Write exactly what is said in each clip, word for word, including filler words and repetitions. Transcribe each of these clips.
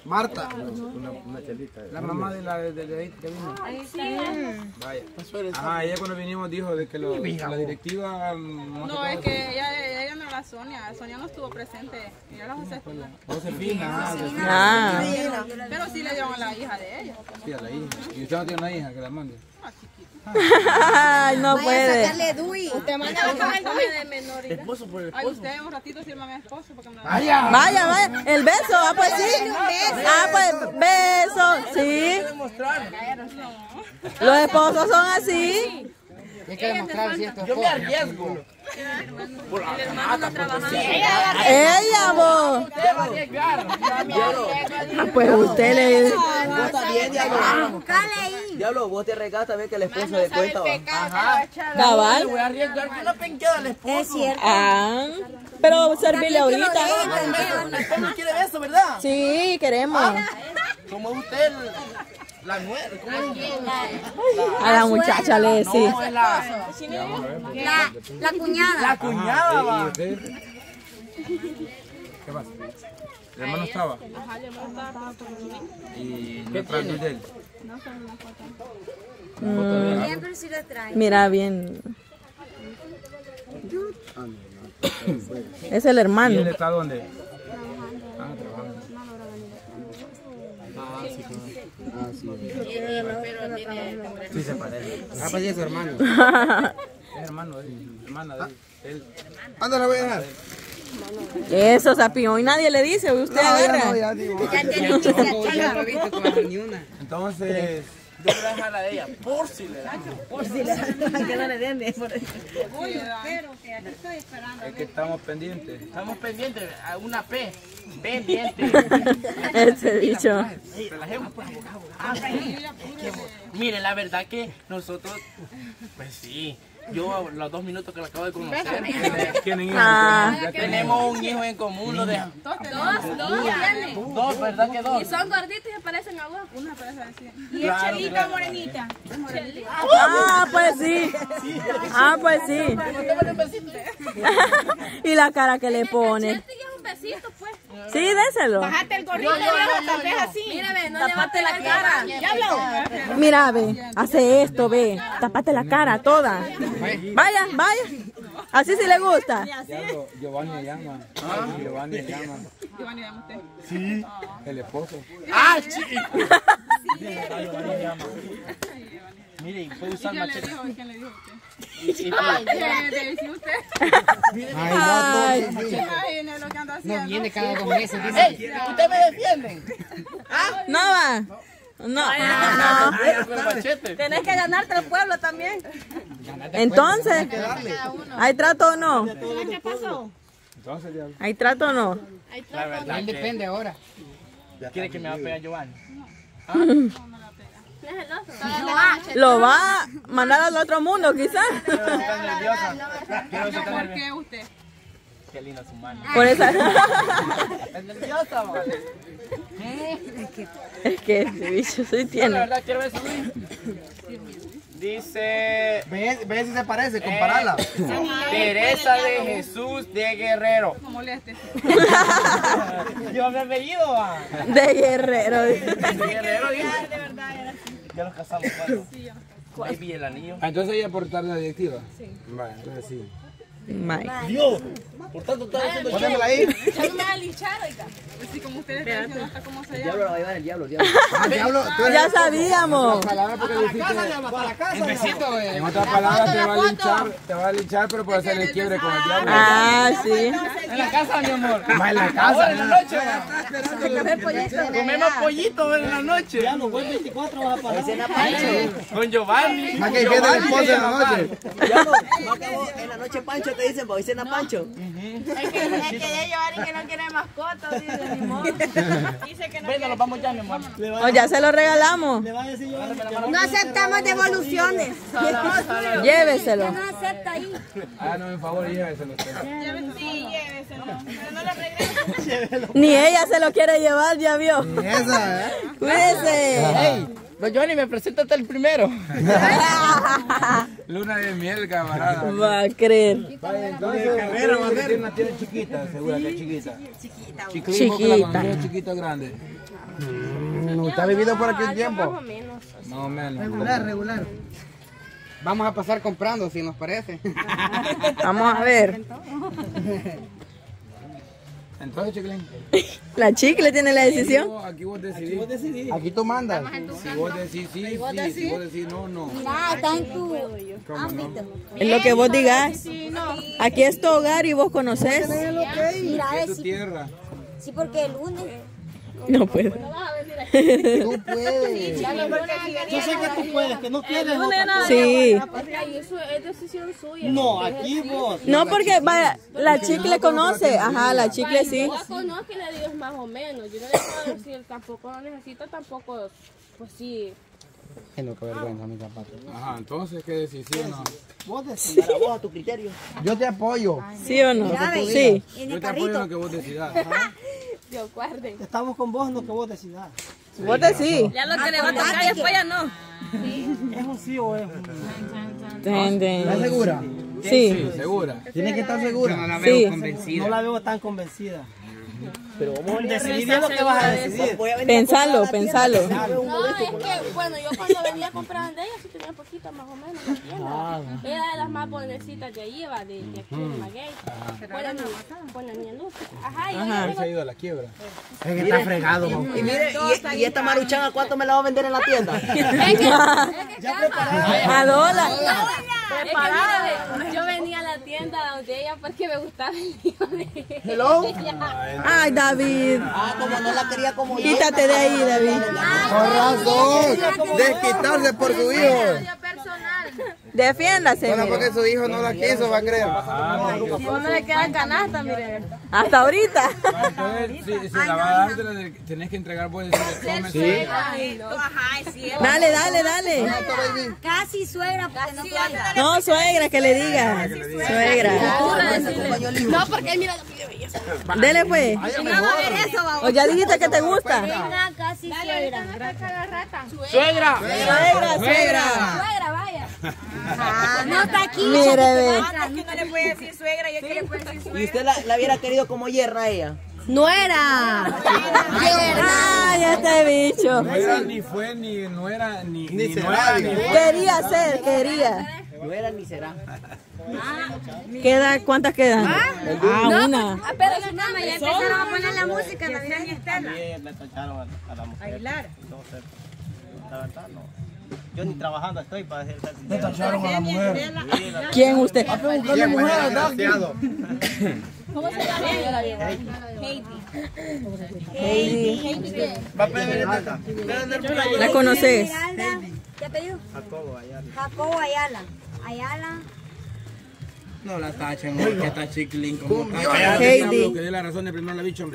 Marta. Una, una chelita. La mamá de la de, de, de, que vino. Ahí sí. Vaya. Ajá, ella cuando vinimos dijo de que lo, la directiva... No, no es que ella, ella no era Sonia. Sonia no estuvo presente. Ella era Josefina. Josefina. Ah. Pero sí le dieron a la hija de ella. Sí, a la hija. ¿Y usted no tiene una hija que la mande? Ay, no puede. Usted manda a buscar el nombre de menor. Esposo por el esposo. Ay, usted un ratito sirva a mi esposo porque me la... Vaya, vaya. El beso, ah, pues sí. Ah, pues beso, sí. Los esposos son así. Hay que demostrar cierto. Yo me arriesgo. Por la hermana trabajando. Ella, vos. Ah, pues usted le... Vos también, diablo. Diablo, vos te arriesgas también que el esposo de cuenta va. Ajá. Cabal. Voy a arriesgar que una penqueada al esposo. Es cierto. Ah, pero servirle ahorita. Usted no quiere eso, ¿verdad? Sí, queremos. Como usted, el- la nuera. ¿Cómo es? A la muchacha le decís. No, es la, La, la cuñada. la cuñada, ¿Y va. usted? ¿Qué pasa? ¿El hermano estaba? Ajá, yo me estaba ¿Y no trae de él? No sé, una foto. Siempre sí la trae. Mira bien. Es el ¿Y hermano. él está dónde? Ah, trabajando. Ah, sí. Sí se parece. Ah, pues es su hermano. Es hermano de él. Hermana de él. él. Anda, la voy a dejar. Eso, Sapión. Y nadie le dice, usted agarra. Ya digo. Ya tiene iniciativa. Entonces, Yo voy a dejar la de ella, por si le da. Por si le que no le den de por Oye, pero que aquí estoy esperando. es que estamos pendientes. Estamos pendientes a una P. Pendiente. Ese bicho. Relajemos, pues, abogado. Mire, la verdad que nosotros, pues sí, yo los dos minutos que lo acabo de conocer, ¿Tienen hijos? Ah. Ya tienen- tenemos un hijo en común, lo de Dos, dos, dos tienen. dos, ¿verdad que dos? Y son gorditos y se parecen a vos. Una parece así. Y es Claro, chelita claro. morenita. Ah, pues sí. Ah, pues sí. Y la cara que le pone. Este ya es un besito, pues. Sí, déselo. Bájate el gorrito, tal vez así. Mira, ve, no tapate la cara. Ya habló. Mira, ve. Hace esto, ve. Tapate la cara toda. Vaya, vaya. Así sí le gusta. Diablo, Giovanni me llama. Giovanni me llama. Giovanni, dame usted. Sí. El esposo. ¡Ah, chico! Mire, y puede usar ¿Quién le machete. dijo? ¿Quién le dijo usted? Y- y- Ay, ¿qué decía usted? Ay, Imagínese lo que anda haciendo. Viene cada dos meses. ¡Ey! ¿Ustedes me defienden? no va. No. Ah, con el machete. Tenés que ganarte el pueblo también. Entonces, ¿hay trato o no? ¿Qué pasó? Entonces, diablo. ¿Hay trato o no? La verdad que... Depende ahora. ¿Quiere que me va a pegar Giovanni? Lo va a mandar al otro mundo, quizás. Quiero ver si está nerviosa. Quiero ver si está ¿Por nerviosa. qué usted? Qué linda su mano. Por esa. ¿Es nerviosa, man? Es que ese bicho sí No, la tiene. verdad, quiero ver su mano. Dice... Ve, ve si se parece, comparala. Teresa de Jesús de Guerrero. No moleste. Yo me he apellido, va. De guerrero. De Guerrero, dice. Ya nos casamos, ¿cuándo? Ahí vi el anillo. Ah, entonces ella por estar en la directiva. Sí. Vale, entonces sí. Mike. Dios, por tanto está haciendo show. Ponémela ahí. Ya no me va a lichar, oiga. Así como ustedes están diciendo hasta cómo se El diablo llama. la va a llevar, el diablo, el diablo. Ah, diablo, tú eres Ya sabíamos. palabra porque le hiciste. En besito, eh. En otras palabras, te va a linchar, te va a linchar, pero por hacer el quiebre con el diablo. Ah, sí. En la casa, mi amor. Más en la Ahora casa. en la noche, va. Comemos pollito en la noche. Hoy cena Pancho. Con Giovanni. Más que viene el esposo en la noche. Diablo, no que vos en la noche Pancho te dicen, hoy cena Pancho. Es que, es que ya Giovanni que no quiere mascota, dice, ni modo. Dice que no Bueno, nos vamos ya, mi amor. O ya se lo regalamos. No aceptamos devoluciones. Lléveselo. No acepta ahí. Ah, no, en favor, lléveselo usted. quiere. Sí, lléveselo. Pero no lo regrese. Ni ella se lo quiere llevar, ya vio. Y esa, ¿eh? Cuídese. Don Giovanni, me preséntate el primero. Luna de miel, camarada. Va a creer. Vaya, entonces, tiene una tiene chiquita, segura que es chiquita. Chiquita. Chiquita. Chiquita, grande. Mm, ¿Usted ha vivido por aquí un tiempo? Más o menos. Más o menos. Regular, regular. Vamos a pasar comprando, si nos parece. Vamos a ver. Entonces, Chiquilín. La Chicle tiene la decisión. Aquí vos decidís. Aquí tú mandas. Si vos decís sí, sí. Si vos decís no, no. Mira, está en tu ámbito. Es lo que vos digas. Aquí es tu hogar y vos conocés. Mira, Es es tu sí, tierra. sí, porque el lunes. No puedo. Tú puedes. Yo sé que tú puedes, que no quieres. Sí. Eso es decisión suya. No, aquí vos. No, porque vaya, la Chicle conoce. Ajá, la Chicle sí. Yo conozco y le digo más o menos. Yo no le puedo decir tampoco no necesito, tampoco, pues sí. Es lo que vergüenza mi zapato. Ajá, entonces, ¿qué decís? ¿Sí o no? Vos decís. Para vos, a tu criterio. Yo te apoyo. ¿Sí o no? Sí. Yo te apoyo en lo que vos decidas. Dios guarde. Estamos con vos, no que vos decidas. Vos decís. Ya lo que le va a tocar después ya no. ¿Es un sí o es un Ten, ¿Estás ten. segura? Sí. Sí, segura. Tienes que estar segura. No la veo Sí. convencida. No la veo tan convencida. Pero vamos a Decidir es lo que vas a decidir. Voy a venir Pensalo, pensalo. No, es que, bueno, yo cuando venía a comprar de ella sí tenía poquito más o menos la tienda. Era de las más bonecitas de ahí, va, de, de aquí de Maguey. Ponen, ponen mi luz. Ajá, y Ajá. yo Se ha ido a la quiebra. Es que está fregado, mamá. Y mire, y, y esta maruchan, ¿a cuánto me la va a vender en la tienda? A dólar. Preparada. Yo venía a la tienda donde ella porque me gustaba el hijo de Hello. Ay, David. Ah, como no la quería como yo. Quítate de ahí, David. Con razón. Desquitarse por su hijo. Defiéndase. Solo mire. porque su hijo no la quiso, va a creer. no le queda canasta, mire. Hasta ahorita. Entonces, si, si la va a dar, te la de- tenés que entregar, puedes decirle, come. Sí. Ay, no. Ajá, es cierto. Dale, dale, dale. Casi suegra, porque no cuenta. No, suegra, que le diga. Suegra. No, porque él mira lo que yo veía. Dele pues. O ya dijiste que te gusta. Venga, casi suegra. Suegra, suegra. Suegra, vaya. Ah, no está aquí. Mire, ve. No le puede decir suegra, yo que le puedo decir suegra. ¿Y usted la, la hubiera querido como yerna a ella? Nuera. Ay, este bicho. No era ni fue, ni no era, ni, ni, no era, ni fue. Quería ser, quería. No era ni será. Queda, ¿cuántas quedan? Ah, una. Pero su mamá ya empezaron a poner la música en la vida de Estela. También le tacharon a, a la mujer. Entonces, la verdad no. Yo ni trabajando estoy para decir tal. Le tacharon a la mujer. ¿Quién usted? ¿Quién mujer, desgraciado? ¿Cómo se llama ella? Heidi. Va a pedir ¿La conoces? ¿Qué apellido? Jacobo Ayala. Jacobo Ayala. Ayala. No la tachen, hombre, que está Chiquilín como Heidi. que dé la razón de primero la bicho, hombre.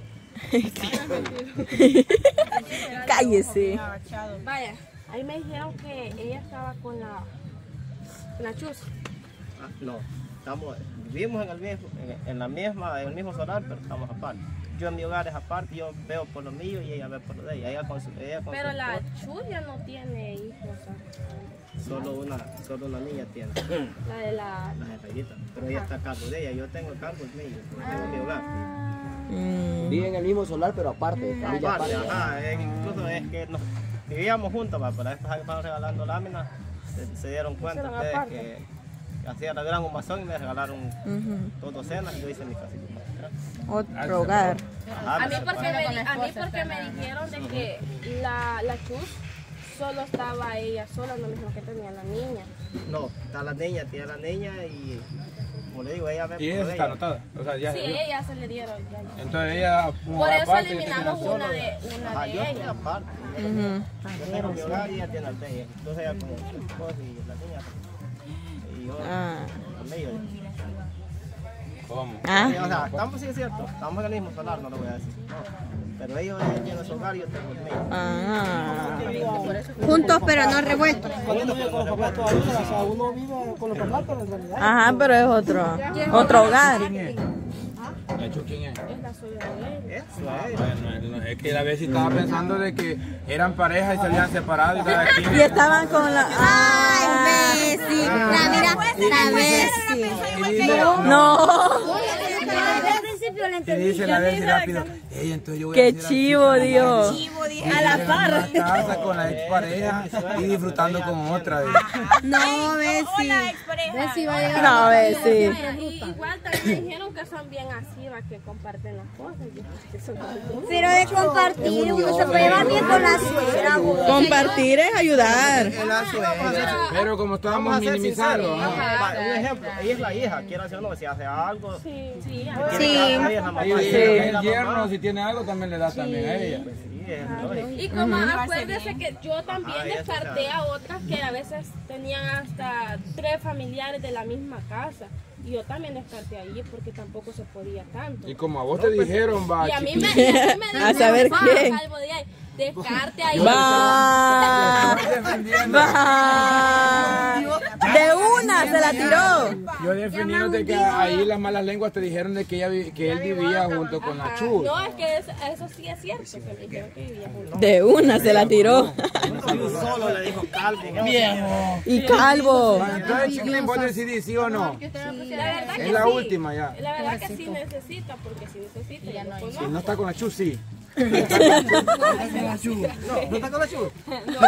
Cállese. Vaya, ahí me dijeron que ella estaba con la, con la chus. Ah, no, estamos, vivimos en, el mismo, en, en la misma, en el mismo solar, pero estamos aparte. Yo en mi hogar es aparte, yo veo por lo mío y ella ve por lo de ella. Ella con su, ella con Pero su la esposo. chus ya no tiene hijos. Solo una, solo una niña tiene, La de la... la jefecita. Pero ella está a cargo de ella, yo tengo el cargo mío, yo tengo mi hogar. Mm. Vive en el mismo solar, pero aparte. Familia Aparte, aparte. ajá, es- incluso es que nos vivíamos juntos, va, pero después que estaban regalando láminas, se, se dieron cuenta Hicieron ustedes aparte. que hacían la gran humazón y me regalaron Ujú. dos docenas y yo hice mi casita. Otro hogar. Ajá, A mí pero- porque me, di- a mí porque me dijeron de que la, la chus solo estaba ella sola, no mismo que tenía la niña. No, está la niña, tiene la niña y, como le digo, ella ve Y por ella lo de está ella. anotada. O sea, ya. Sí, ella se le dieron. Ya. Entonces ella. Por eso aparte, eliminamos tiene- una de, una Ajá, de yo estoy ella. aparte. Ujú. Yo tengo mi hogar y ella tiene el de ella. Entonces ella como su esposo y la niña. Y yo Ah. con ellos. ¿Cómo? Ah. Sí, o sea, estamos, sí es cierto, estamos en el mismo solar, no lo voy a decir. No. Pero ellos ella tiene su hogar y yo tengo el mío. Ah. Juntos pero no revueltos. Cuando uno vive con los papás todavía, o sea, uno vive con los papás, pero en realidad. Ajá, pero es otro. Otro hogar. ¿La Chu quién es? Es la suya de ella. Eso es. Bueno, no, es que la vez sí estaba pensando de que eran pareja y se habían separado y cada quien. Y estaban con la... Ay, Messi. La mira, la Messi. No. Desde el principio le le Y entendí. dice la Delcy rápido, ey, entonces yo voy a Qué decir chivo, así, Dios. A la par. en una casa con la expareja y disfrutando con otra. ¿Ves? No, Bessie. Bessie va a llegar. No, ve, sí. Y igual también me dijeron que son bien así, va, que comparten las cosas. Yo creo que son como- Pero de compartir, uno se puede llevar bien con la suegra, vos. Compartir es ayudar. Es la suegra. Pero como Vamos estábamos a ser minimizando, sinceros. ajá. Va, un ejemplo, ella es la hija, quiere hacer no, si hace algo. Sí, sí. tiene Sí. que hacer ella, la mamá, Y y el, ella es el la yerno, mamá. si tiene algo, también le da también a ella. Sí, es lógico. Y como acuérdese que yo también Ah, eso descarté sí. a otras que a veces tenían hasta tres familiares de la misma casa. Y yo también descarté ahí porque tampoco se podía tanto. Y como a vos te dijeron, va, Y a mí me, chiquito. y a mí me dijo, A saber "Va, quién". Calvo de ahí, descarte ahí. Va. Yo defendiendo, Va. De una se la tiró. yo defendiéndote que ahí las malas lenguas te dijeron de que, ella, vi- que él vivía junto con la Chu. No, es que eso, eso sí es cierto, que me dijeron que vivía juntos. De una se la tiró. Solo le dijo calvo. Viejo. Y calvo. Bueno, entonces, chiquilín, vos decidís sí o no. La verdad que Es la sí. última ya. La verdad que sí necesita, porque si necesita, ya no Si conozco. no está con la Chu, sí. ¿No está con la Chu?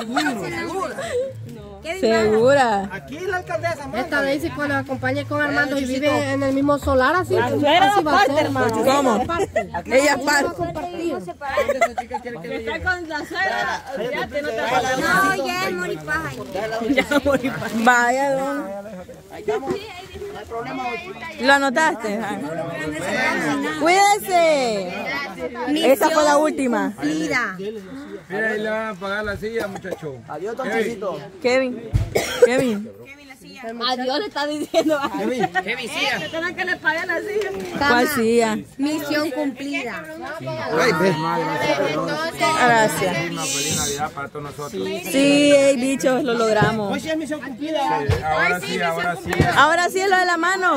Segura. Aquí la alcaldesa, manda. Esta vez cuando acompañe con Armando y vive en el mismo solar, así, así va a ser, hermano. ¿Cómo? Ella parte. No, ya es moripaja. Vaya, don. ¿Lo anotaste? Ah. Cuídese. Esa fue la última. Mira. Mira, ahí le van a pagar la silla, muchacho. Adiós, Toncito. Kevin. Kevin. Adiós le está diciendo. ¿Cuál silla? Misión cumplida. Ay, ves mal, Gracias. feliz Navidad para todos nosotros. Sí, hey, bichos, lo logramos. Hoy sí es misión cumplida. Ahora sí, ahora sí. Ahora sí es lo de la mano.